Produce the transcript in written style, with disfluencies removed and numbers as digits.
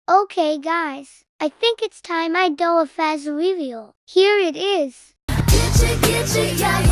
Okay guys, I think it's time I do a fast reveal. Here it is. Get you, yeah,